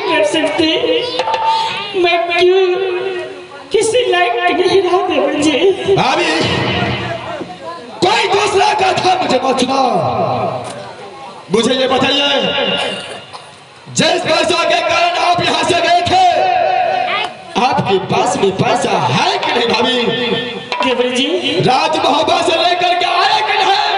कर सकते, मैं क्यों किसी लायक नहीं रहा देवर जी। भाभी कोई दूसरा का था मुझे मत सुनाओ। मुझे ये बताइए जिस पैसा के कारण आप यहाँ से गए थे आपके पास में पैसा है कि नहीं भाभी? देवर जी राज मोहब्बत से लेकर के आया कि नहीं?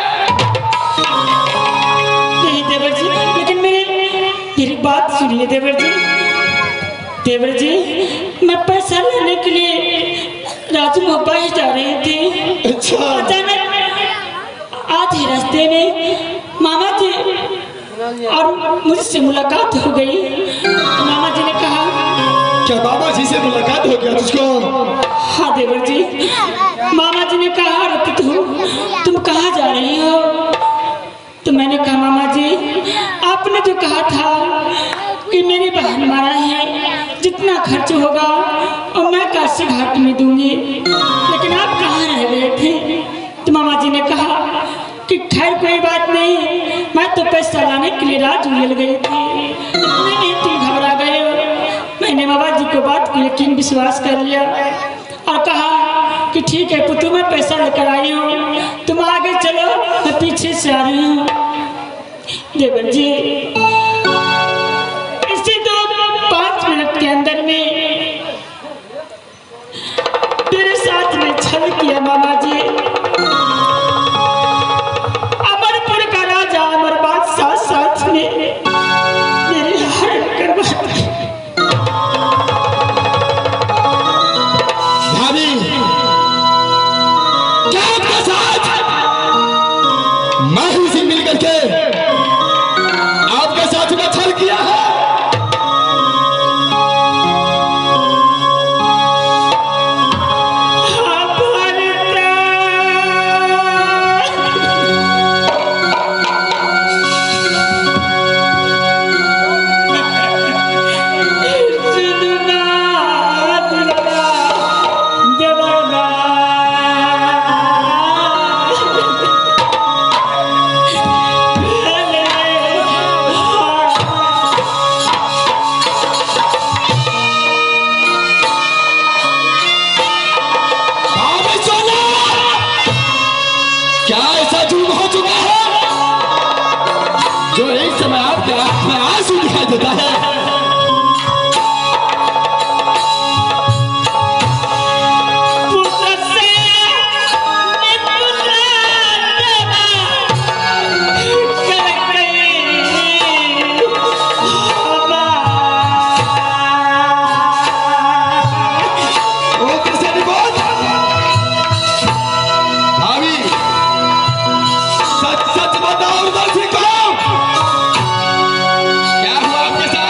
नहीं देवर जी, लेकिन मेरी बात सुनिए देवर जी। देवर जी मैं पैसा लेने के लिए राज मोहब्बत ही जा रहे थे। अच्छा। अचानक आधे रास्ते में मामा जी और मुझसे मुलाकात हो गई। तो मामा जी ने कहा, क्या मामा जी से मुलाकात हो गया तुझको? हाँ देवर जी, मामा जी ने कहा रतित हो तुम कहाँ जा रही हो? तो मैंने कहा मामा जी आपने जो कहा था कि मेरी बहन मारा है, जितना खर्च होगा और मैं काशी घाट में दूंगी, लेकिन आप कहाँ रह गए थे? तो मामा जी ने कहा कि खैर कोई बात नहीं, मैं तो पैसा लाने के लिए राज उड़ेल गई थी, इतने में तुम घबरा गए हो। मैंने बाबा जी को बात को यकीन विश्वास कर लिया और कहा कि ठीक है पुतू मैं पैसा लेकर आई हूँ, तुम आगे चलो मैं पीछे से आ रही हूँ। देवर जी इसी 5 मिनट के अंदर में मेरे साथ में छल किया मामा जी। अमरपुर का राजा अमर बादशाह साथ में मेरे हरण करवा दी। भाभी क्या आपके साथ मैं ही से मिल करके आपके साथ में छल किया है? क्या ऐसा जुर्म हो चुका है जो एक समय आपके आंख में आंसू दिखाई देता है? सच सच बताओ, क्या हुआ आपके साथ?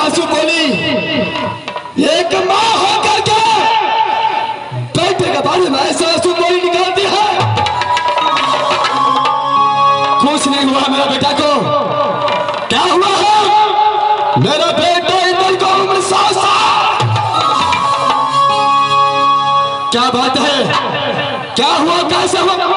आंसू बोली, एक माँ होकर के बेटे के बारे में ऐसा आंसू बोली निकालती है। कुछ नहीं हुआ मेरा बेटा को, क्या हुआ है मेरा बेटा इंदल को उम्र 7 साल। क्या बात है, क्या हुआ, कैसे हुआ?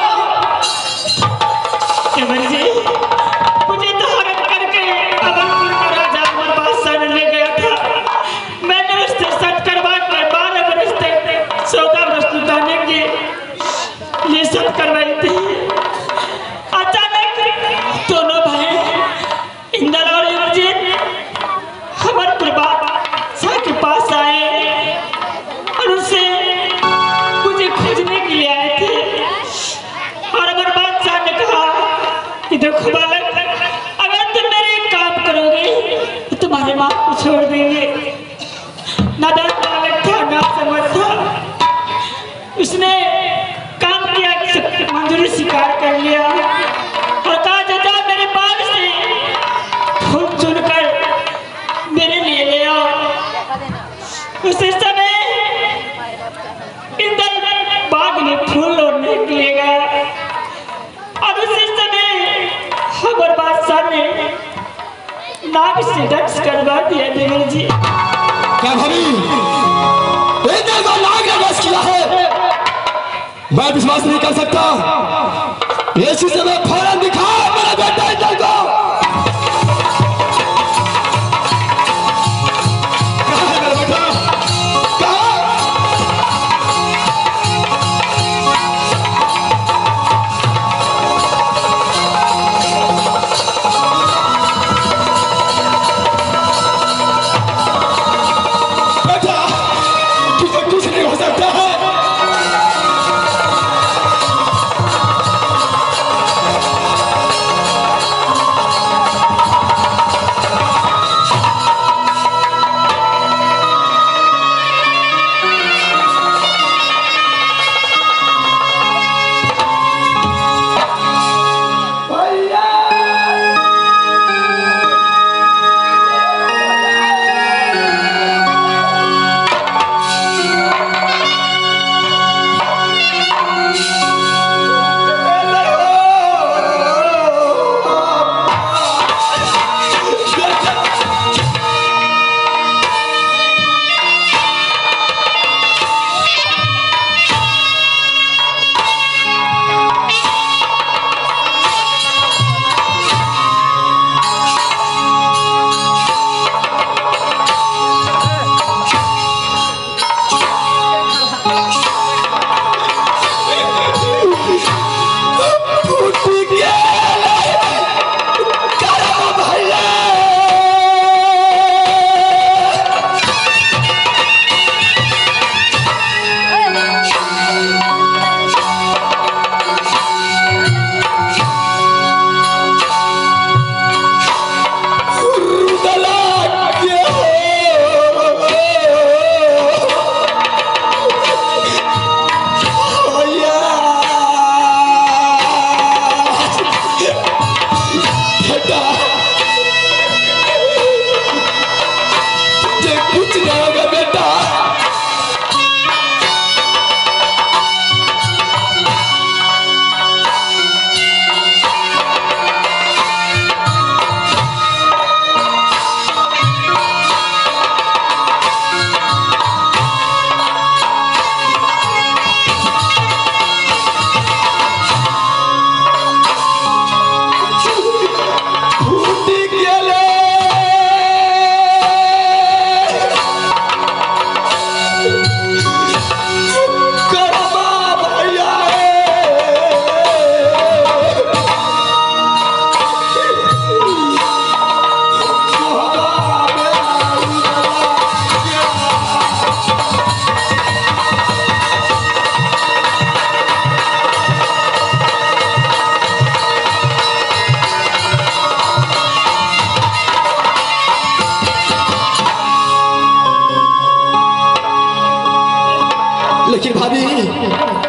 जी मुझे तो हरक करके अमरपुर का राजा अमर बादशाह ने ले गया था। मैंने उससे सट करवा कर 12 वर्ष तक 14 वर्ष लुटाने के ये सब करवाई थी। अचानक दोनों भाई इंदल और युवराज अमरपुर बादशाह के पास आए और उससे मुझे खोजने के लिए आए थे। और अमर बादशाह ने कहा कि देखो बालक, अगर तुम मेरे एक काम करोगे तो तुम्हारे माँ को छोड़ देंगे। नादान बालक था, ना समझ था, उसने काम किया कि मंजूरी स्वीकार कर लिया और कहा चाचा मेरे बाग से फूल चुनकर मेरे लिए ले आओ। उसी समय इंदल बाग में फूल तोड़ने के लिए गया और उसी समय अमर बादशाह ने नाग से डंस करवा दिया। देवर जी क्या भाभी इंदल को नाग ने डंस किया है? मैं विश्वास नहीं कर सकता। इसी समय फौरन दिखाओ मेरा बेटा इंदल को। कहाँ है मेरा बेटा, कहाँ? बेटा तुझे कुछ नहीं हो सकता है। लेकिन भाभी